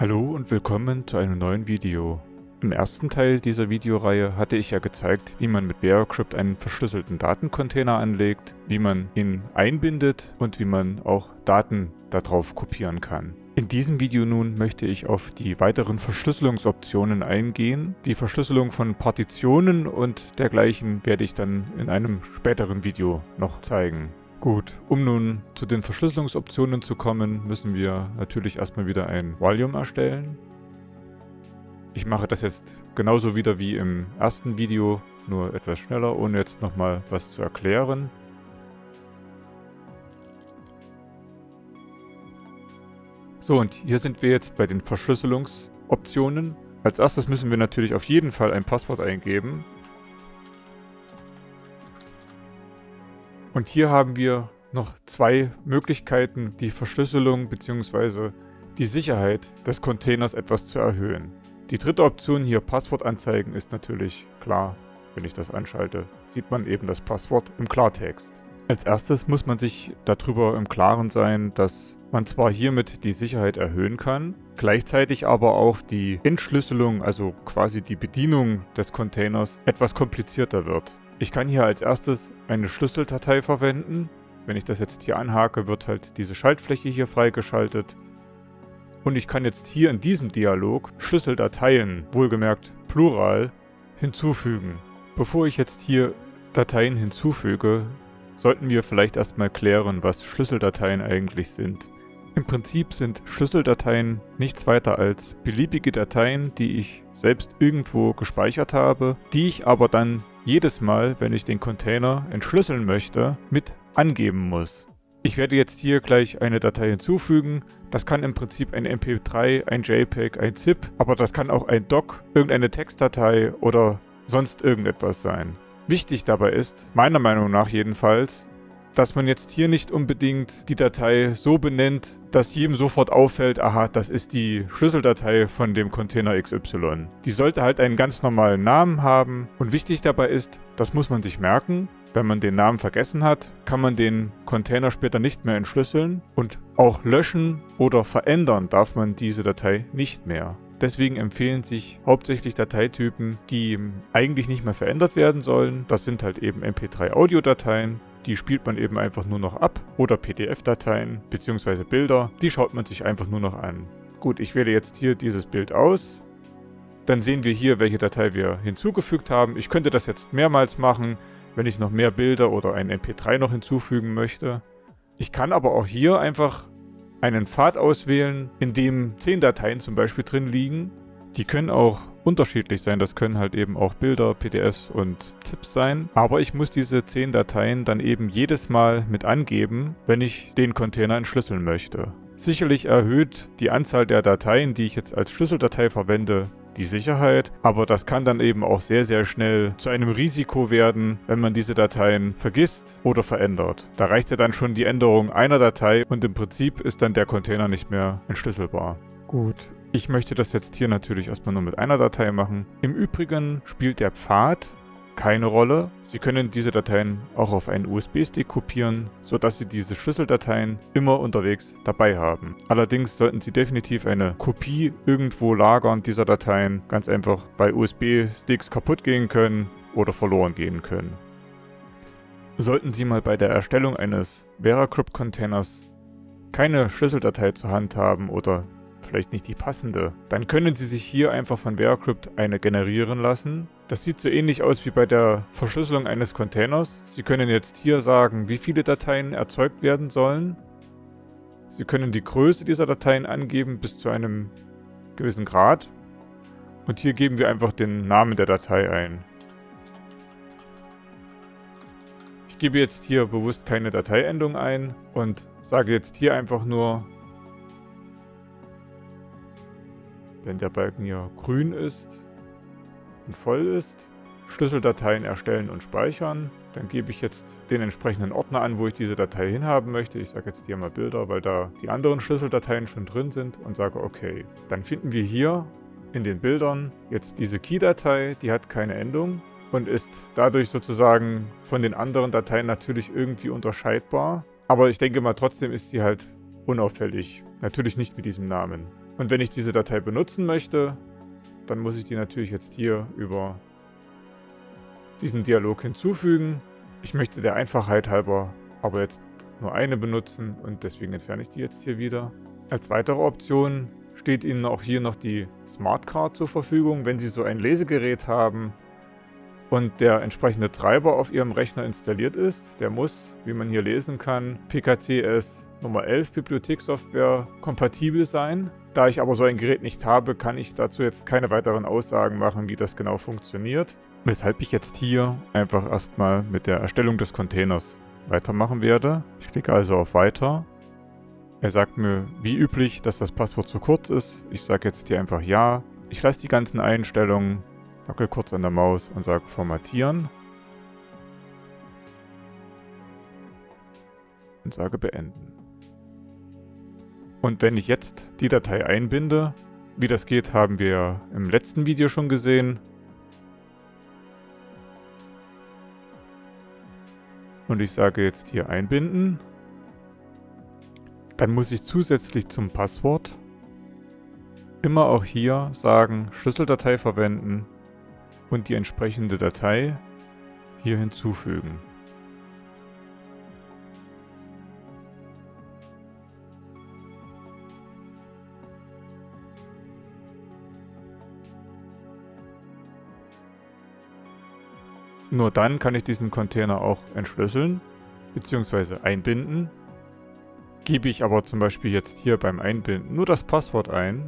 Hallo und willkommen zu einem neuen Video. Im ersten Teil dieser Videoreihe hatte ich ja gezeigt, wie man mit VeraCrypt einen verschlüsselten Datencontainer anlegt, wie man ihn einbindet und wie man auch Daten darauf kopieren kann. In diesem Video nun möchte ich auf die weiteren Verschlüsselungsoptionen eingehen. Die Verschlüsselung von Partitionen und dergleichen werde ich dann in einem späteren Video noch zeigen. Gut, um nun zu den Verschlüsselungsoptionen zu kommen, müssen wir natürlich erstmal wieder ein Volume erstellen. Ich mache das jetzt genauso wieder wie im ersten Video, nur etwas schneller, ohne jetzt nochmal was zu erklären. So, und hier sind wir jetzt bei den Verschlüsselungsoptionen. Als erstes müssen wir natürlich auf jeden Fall ein Passwort eingeben. Und hier haben wir noch zwei Möglichkeiten, die Verschlüsselung bzw. die Sicherheit des Containers etwas zu erhöhen. Die dritte Option hier, Passwort anzeigen, ist natürlich klar. Wenn ich das anschalte, sieht man eben das Passwort im Klartext. Als erstes muss man sich darüber im Klaren sein, dass man zwar hiermit die Sicherheit erhöhen kann, gleichzeitig aber auch die Entschlüsselung, also quasi die Bedienung des Containers, etwas komplizierter wird. Ich kann hier als erstes eine Schlüsseldatei verwenden. Wenn ich das jetzt hier anhake, wird halt diese Schaltfläche hier freigeschaltet. Und ich kann jetzt hier in diesem Dialog Schlüsseldateien, wohlgemerkt Plural, hinzufügen. Bevor ich jetzt hier Dateien hinzufüge, sollten wir vielleicht erstmal klären, was Schlüsseldateien eigentlich sind. Im Prinzip sind Schlüsseldateien nichts weiter als beliebige Dateien, die ich selbst irgendwo gespeichert habe, die ich aber dann jedes Mal, wenn ich den Container entschlüsseln möchte, mit angeben muss. Ich werde jetzt hier gleich eine Datei hinzufügen. Das kann im Prinzip ein MP3, ein JPEG, ein ZIP, aber das kann auch ein Doc, irgendeine Textdatei oder sonst irgendetwas sein. Wichtig dabei ist, meiner Meinung nach jedenfalls, dass man jetzt hier nicht unbedingt die Datei so benennt, dass jedem sofort auffällt, aha, das ist die Schlüsseldatei von dem Container XY. Die sollte halt einen ganz normalen Namen haben und wichtig dabei ist, das muss man sich merken, wenn man den Namen vergessen hat, kann man den Container später nicht mehr entschlüsseln und auch löschen oder verändern darf man diese Datei nicht mehr. Deswegen empfehlen sich hauptsächlich Dateitypen, die eigentlich nicht mehr verändert werden sollen. Das sind halt eben MP3-Audiodateien. Die spielt man eben einfach nur noch ab. Oder PDF-Dateien bzw. Bilder. Die schaut man sich einfach nur noch an. Gut, ich wähle jetzt hier dieses Bild aus. Dann sehen wir hier, welche Datei wir hinzugefügt haben. Ich könnte das jetzt mehrmals machen, wenn ich noch mehr Bilder oder ein MP3 noch hinzufügen möchte. Ich kann aber auch hier einfach einen Pfad auswählen, in dem 10 Dateien zum Beispiel drin liegen. Die können auch unterschiedlich sein, das können halt eben auch Bilder, PDFs und ZIPs sein. Aber ich muss diese 10 Dateien dann eben jedes Mal mit angeben, wenn ich den Container entschlüsseln möchte. Sicherlich erhöht die Anzahl der Dateien, die ich jetzt als Schlüsseldatei verwende, die Sicherheit, aber das kann dann eben auch sehr, sehr schnell zu einem Risiko werden, wenn man diese Dateien vergisst oder verändert. Da reicht ja dann schon die Änderung einer Datei und im Prinzip ist dann der Container nicht mehr entschlüsselbar. Gut, ich möchte das jetzt hier natürlich erstmal nur mit einer Datei machen. Im Übrigen spielt der Pfad keine Rolle. Sie können diese Dateien auch auf einen USB-Stick kopieren, sodass Sie diese Schlüsseldateien immer unterwegs dabei haben. Allerdings sollten Sie definitiv eine Kopie irgendwo lagern dieser Dateien, ganz einfach, weil USB-Sticks kaputt gehen können oder verloren gehen können. Sollten Sie mal bei der Erstellung eines VeraCrypt-Containers keine Schlüsseldatei zur Hand haben oder vielleicht nicht die passende, dann können Sie sich hier einfach von VeraCrypt eine generieren lassen. Das sieht so ähnlich aus wie bei der Verschlüsselung eines Containers. Sie können jetzt hier sagen, wie viele Dateien erzeugt werden sollen. Sie können die Größe dieser Dateien angeben bis zu einem gewissen Grad. Und hier geben wir einfach den Namen der Datei ein. Ich gebe jetzt hier bewusst keine Dateiendung ein und sage jetzt hier einfach nur, wenn der Balken hier grün ist und voll ist, Schlüsseldateien erstellen und speichern. Dann gebe ich jetzt den entsprechenden Ordner an, wo ich diese Datei hinhaben möchte. Ich sage jetzt hier mal Bilder, weil da die anderen Schlüsseldateien schon drin sind und sage okay. Dann finden wir hier in den Bildern jetzt diese Key-Datei, die hat keine Endung und ist dadurch sozusagen von den anderen Dateien natürlich irgendwie unterscheidbar. Aber ich denke mal, trotzdem ist sie halt unauffällig. Natürlich nicht mit diesem Namen. Und wenn ich diese Datei benutzen möchte, dann muss ich die natürlich jetzt hier über diesen Dialog hinzufügen. Ich möchte der Einfachheit halber aber jetzt nur eine benutzen und deswegen entferne ich die jetzt hier wieder. Als weitere Option steht Ihnen auch hier noch die Smart Card zur Verfügung. Wenn Sie so ein Lesegerät haben und der entsprechende Treiber auf Ihrem Rechner installiert ist, der muss, wie man hier lesen kann, PKCS Nummer 11 Bibliothekssoftware kompatibel sein. Da ich aber so ein Gerät nicht habe, kann ich dazu jetzt keine weiteren Aussagen machen, wie das genau funktioniert. Weshalb ich jetzt hier einfach erstmal mit der Erstellung des Containers weitermachen werde. Ich klicke also auf Weiter. Er sagt mir, wie üblich, dass das Passwort zu kurz ist. Ich sage jetzt hier einfach Ja. Ich lasse die ganzen Einstellungen, wackel kurz an der Maus und sage Formatieren. Und sage Beenden. Und wenn ich jetzt die Datei einbinde, wie das geht, haben wir im letzten Video schon gesehen. Und ich sage jetzt hier einbinden. Dann muss ich zusätzlich zum Passwort immer auch hier sagen Schlüsseldatei verwenden und die entsprechende Datei hier hinzufügen. Nur dann kann ich diesen Container auch entschlüsseln bzw. einbinden. Gebe ich aber zum Beispiel jetzt hier beim Einbinden nur das Passwort ein,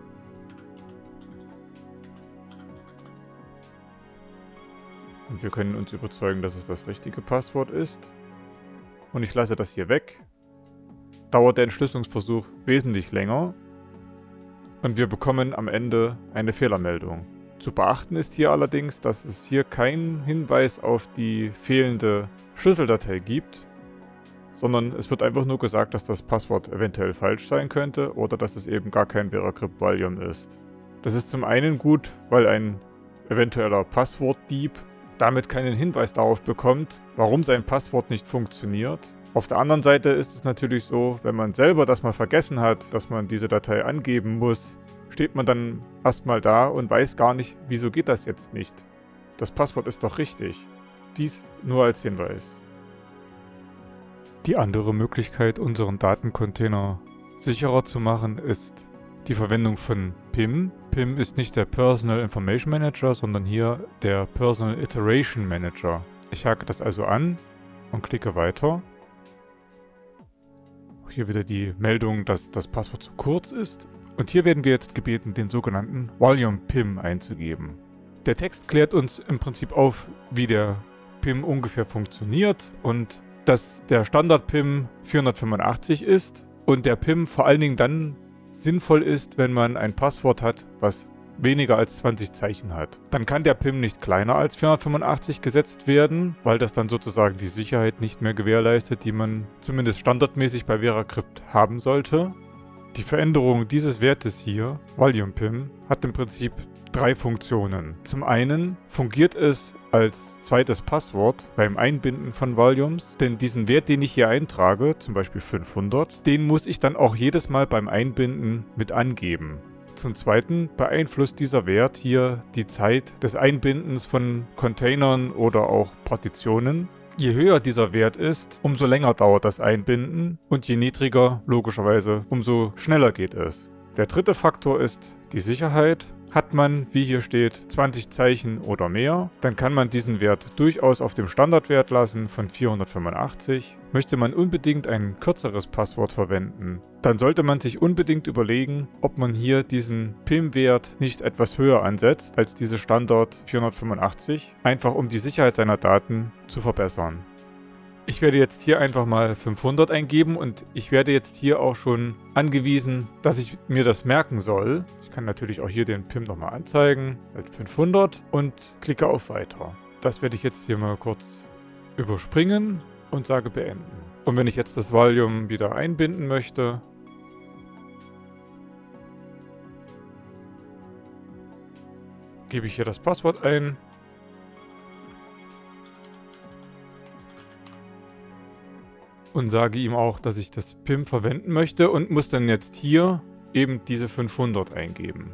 und wir können uns überzeugen, dass es das richtige Passwort ist, und ich lasse das hier weg, dauert der Entschlüsselungsversuch wesentlich länger und wir bekommen am Ende eine Fehlermeldung. Zu beachten ist hier allerdings, dass es hier keinen Hinweis auf die fehlende Schlüsseldatei gibt, sondern es wird einfach nur gesagt, dass das Passwort eventuell falsch sein könnte oder dass es eben gar kein VeraCrypt Volume ist. Das ist zum einen gut, weil ein eventueller Passwortdieb damit keinen Hinweis darauf bekommt, warum sein Passwort nicht funktioniert. Auf der anderen Seite ist es natürlich so, wenn man selber das mal vergessen hat, dass man diese Datei angeben muss, steht man dann erstmal da und weiß gar nicht, wieso geht das jetzt nicht. Das Passwort ist doch richtig. Dies nur als Hinweis. Die andere Möglichkeit, unseren Datencontainer sicherer zu machen, ist die Verwendung von PIM. PIM ist nicht der Personal Information Manager, sondern hier der Personal Iteration Manager. Ich hake das also an und klicke weiter. Hier wieder die Meldung, dass das Passwort zu kurz ist. Und hier werden wir jetzt gebeten, den sogenannten Volume PIM einzugeben. Der Text klärt uns im Prinzip auf, wie der PIM ungefähr funktioniert und dass der Standard-PIM 485 ist und der PIM vor allen Dingen dann sinnvoll ist, wenn man ein Passwort hat, was weniger als 20 Zeichen hat. Dann kann der PIM nicht kleiner als 485 gesetzt werden, weil das dann sozusagen die Sicherheit nicht mehr gewährleistet, die man zumindest standardmäßig bei VeraCrypt haben sollte. Die Veränderung dieses Wertes hier, Volume PIM, hat im Prinzip drei Funktionen. Zum einen fungiert es als zweites Passwort beim Einbinden von Volumes, denn diesen Wert, den ich hier eintrage, zum Beispiel 500, den muss ich dann auch jedes Mal beim Einbinden mit angeben. Zum Zweiten beeinflusst dieser Wert hier die Zeit des Einbindens von Containern oder auch Partitionen. Je höher dieser Wert ist, umso länger dauert das Einbinden und je niedriger, logischerweise, umso schneller geht es. Der dritte Faktor ist die Sicherheit. Hat man, wie hier steht, 20 Zeichen oder mehr, dann kann man diesen Wert durchaus auf dem Standardwert lassen von 485. Möchte man unbedingt ein kürzeres Passwort verwenden, dann sollte man sich unbedingt überlegen, ob man hier diesen PIM-Wert nicht etwas höher ansetzt als diese Standard 485, einfach um die Sicherheit seiner Daten zu verbessern. Ich werde jetzt hier einfach mal 500 eingeben und ich werde jetzt hier auch schon angewiesen, dass ich mir das merken soll. Ich kann natürlich auch hier den PIM nochmal anzeigen, halt 500 und klicke auf Weiter. Das werde ich jetzt hier mal kurz überspringen und sage Beenden. Und wenn ich jetzt das Volume wieder einbinden möchte, gebe ich hier das Passwort ein. Und sage ihm auch, dass ich das PIM verwenden möchte und muss dann jetzt hier eben diese 500 eingeben.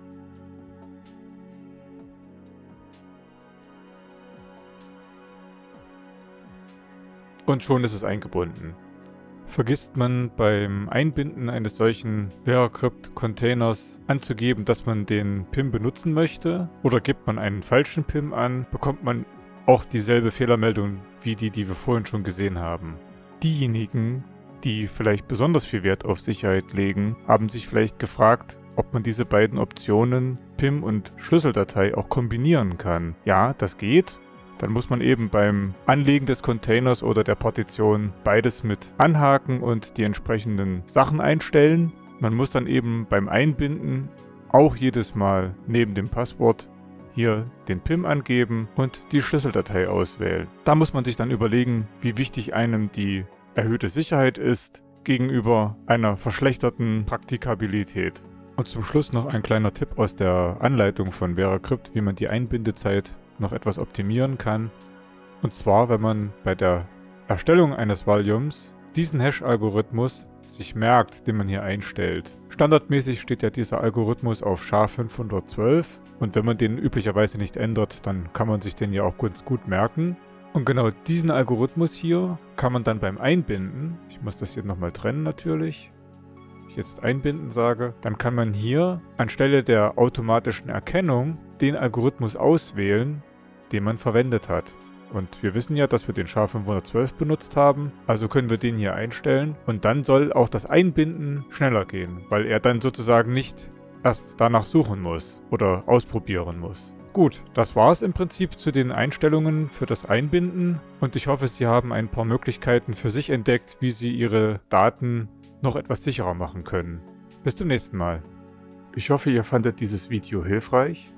Und schon ist es eingebunden. Vergisst man beim Einbinden eines solchen VeraCrypt-Containers anzugeben, dass man den PIM benutzen möchte, oder gibt man einen falschen PIM an, bekommt man auch dieselbe Fehlermeldung wie die wir vorhin schon gesehen haben. Diejenigen, die vielleicht besonders viel Wert auf Sicherheit legen, haben sich vielleicht gefragt, ob man diese beiden Optionen, PIM und Schlüsseldatei, auch kombinieren kann. Ja, das geht. Dann muss man eben beim Anlegen des Containers oder der Partition beides mit anhaken und die entsprechenden Sachen einstellen. Man muss dann eben beim Einbinden auch jedes Mal neben dem Passwort hier den PIM angeben und die Schlüsseldatei auswählen. Da muss man sich dann überlegen, wie wichtig einem die erhöhte Sicherheit ist gegenüber einer verschlechterten Praktikabilität. Und zum Schluss noch ein kleiner Tipp aus der Anleitung von VeraCrypt, wie man die Einbindezeit noch etwas optimieren kann. Und zwar, wenn man bei der Erstellung eines Volumes diesen Hash-Algorithmus sich merkt, den man hier einstellt. Standardmäßig steht ja dieser Algorithmus auf SHA-512 und wenn man den üblicherweise nicht ändert, dann kann man sich den ja auch ganz gut merken. Und genau diesen Algorithmus hier kann man dann beim Einbinden, ich muss das hier nochmal trennen natürlich, wenn ich jetzt einbinden sage, dann kann man hier anstelle der automatischen Erkennung den Algorithmus auswählen, den man verwendet hat. Und wir wissen ja, dass wir den SHA-512 benutzt haben, also können wir den hier einstellen und dann soll auch das Einbinden schneller gehen, weil er dann sozusagen nicht erst danach suchen muss oder ausprobieren muss. Gut, das war es im Prinzip zu den Einstellungen für das Einbinden und ich hoffe, Sie haben ein paar Möglichkeiten für sich entdeckt, wie Sie Ihre Daten noch etwas sicherer machen können. Bis zum nächsten Mal. Ich hoffe, ihr fandet dieses Video hilfreich.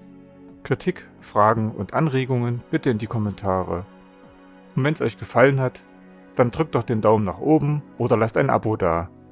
Kritik, Fragen und Anregungen bitte in die Kommentare. Und wenn es euch gefallen hat, dann drückt doch den Daumen nach oben oder lasst ein Abo da.